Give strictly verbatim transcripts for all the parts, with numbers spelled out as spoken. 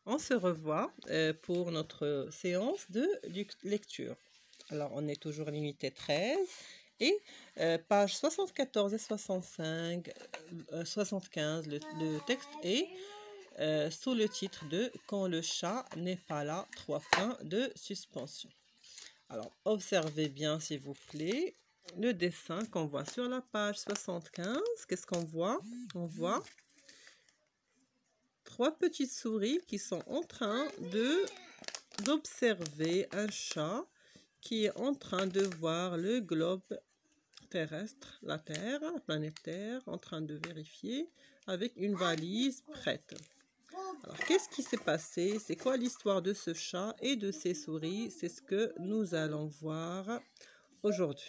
On se revoit euh, pour notre séance de lecture. Alors, on est toujours limité treize et euh, pages soixante-quatorze et soixante-cinq, euh, soixante-quinze, le, le texte est euh, sous le titre de « Quand le chat n'est pas là », trois points de suspension. Alors, observez bien, s'il vous plaît, le dessin qu'on voit sur la page soixante-quinze. Qu'est-ce qu'on voit? On voit trois petites souris qui sont en train de d'observer un chat qui est en train de voir le globe terrestre, la Terre, la planète Terre, en train de vérifier avec une valise prête. Alors, qu'est-ce qui s'est passé? C'est quoi l'histoire de ce chat et de ces souris? C'est ce que nous allons voir aujourd'hui.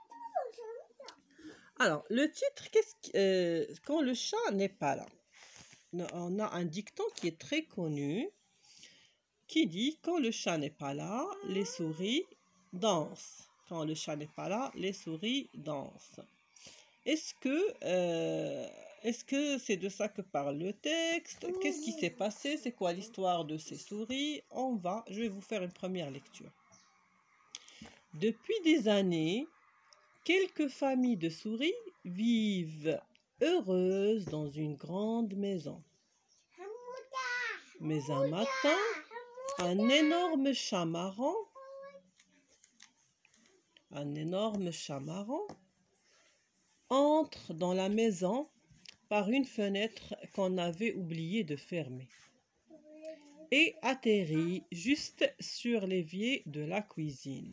Alors, le titre, qu'est-ce que, euh, quand le chat n'est pas là? On a un dicton qui est très connu qui dit « Quand le chat n'est pas là, les souris dansent. » Quand le chat n'est pas là, les souris dansent. Est-ce que euh, est-ce que c'est de ça que parle le texte? Qu'est-ce qui s'est passé? C'est quoi l'histoire de ces souris? On va, je vais vous faire une première lecture. Depuis des années, quelques familles de souris vivent heureuses dans une grande maison. Mais un matin, un énorme chat marron, un énorme chat marron entre dans la maison par une fenêtre qu'on avait oublié de fermer et atterrit juste sur l'évier de la cuisine.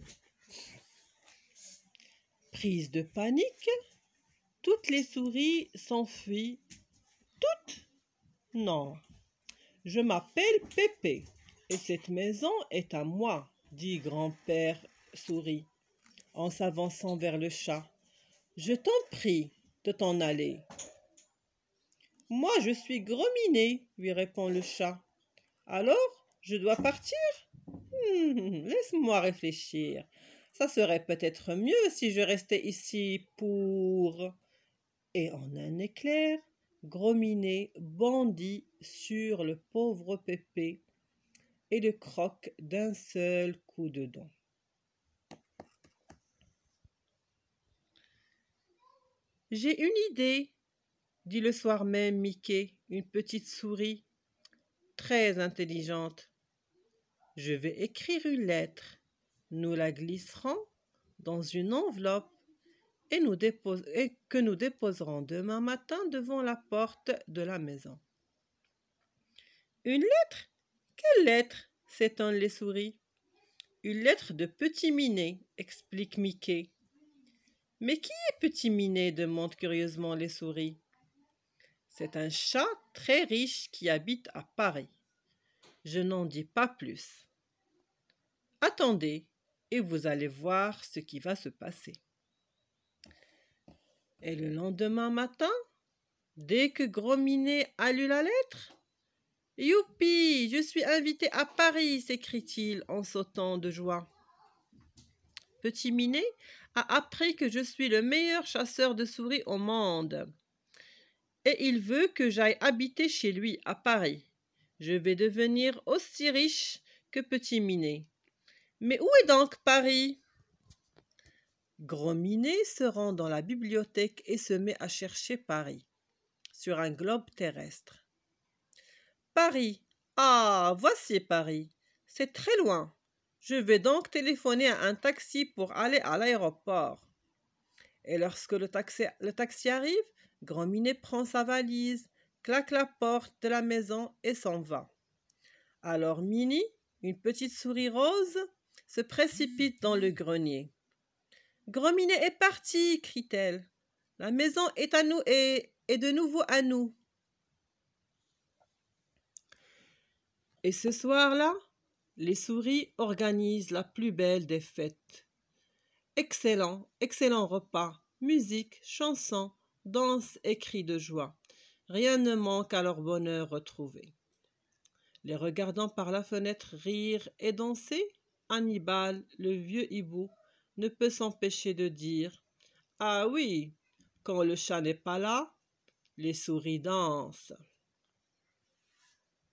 Prise de panique, toutes les souris s'enfuient. Toutes? Non. Je m'appelle Pépé et cette maison est à moi, dit grand-père souris en s'avançant vers le chat. Je t'en prie de t'en aller. Moi, je suis Gros Minet, lui répond le chat. Alors, je dois partir? hmm, Laisse-moi réfléchir. Ça serait peut-être mieux si je restais ici pour... Et en un éclair, Gros Minet bondit sur le pauvre Pépé et le croque d'un seul coup de dent. J'ai une idée, dit le soir même Mickey, une petite souris très intelligente. Je vais écrire une lettre. Nous la glisserons dans une enveloppe et, nous dépose- et que nous déposerons demain matin devant la porte de la maison. Une lettre? Quelle lettre? S'étonnent les souris. Une lettre de Petit Minet, explique Mickey. Mais qui est Petit Minet? Demandent curieusement les souris. C'est un chat très riche qui habite à Paris. Je n'en dis pas plus. Attendez, et vous allez voir ce qui va se passer. Et le lendemain matin, dès que Gros Minet a lu la lettre, « Youpi, je suis invité à Paris !» s'écrie-t-il en sautant de joie. Petit Minet a appris que je suis le meilleur chasseur de souris au monde. Et il veut que j'aille habiter chez lui à Paris. Je vais devenir aussi riche que Petit Minet. Mais où est donc Paris? Gros Minet se rend dans la bibliothèque et se met à chercher Paris, sur un globe terrestre. Paris. Ah, voici Paris. C'est très loin. Je vais donc téléphoner à un taxi pour aller à l'aéroport. Et lorsque le taxi, le taxi arrive, Gros Minet prend sa valise, claque la porte de la maison et s'en va. Alors Minnie, une petite souris rose, se précipite dans le grenier. « Gros Minet est parti !» crie-t-elle. « La maison est à nous et est de nouveau à nous. » Et ce soir-là, les souris organisent la plus belle des fêtes. Excellent, excellent repas, musique, chansons, danse et cris de joie. Rien ne manque à leur bonheur retrouvé. Les regardant par la fenêtre rire et danser, Hannibal, le vieux hibou, ne peut s'empêcher de dire « Ah oui, quand le chat n'est pas là, les souris dansent. »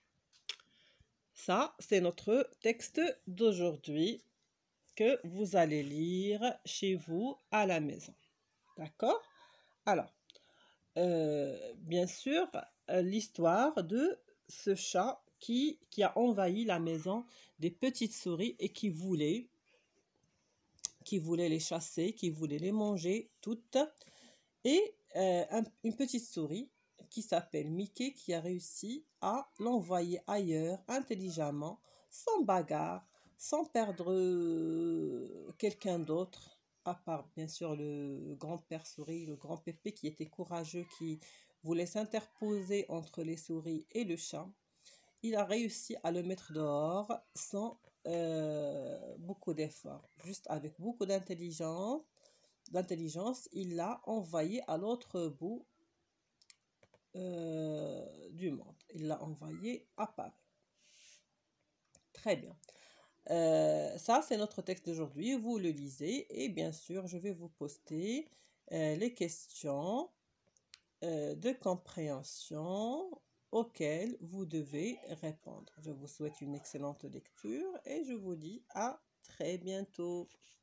Ça, c'est notre texte d'aujourd'hui que vous allez lire chez vous à la maison. D'accord? Alors, euh, bien sûr, euh, l'histoire de ce chat qui, qui a envahi la maison des petites souris et qui voulait, qui voulait les chasser, qui voulait les manger toutes. Et euh, un- une petite souris qui s'appelle Mickey qui a réussi à l'envoyer ailleurs intelligemment, sans bagarre, sans perdre euh, quelqu'un d'autre, à part bien sûr le grand-père souris, le grand Pépé qui était courageux, qui voulait s'interposer entre les souris et le chat. Il a réussi à le mettre dehors sans euh, beaucoup d'efforts, juste avec beaucoup d'intelligence d'intelligence, il l'a envoyé à l'autre bout euh, du monde. Il l'a envoyé à Paris. Très bien. Euh, ça, c'est notre texte d'aujourd'hui. Vous le lisez et bien sûr, je vais vous poster euh, les questions euh, de compréhension auxquelles vous devez répondre. Je vous souhaite une excellente lecture et je vous dis à très bientôt.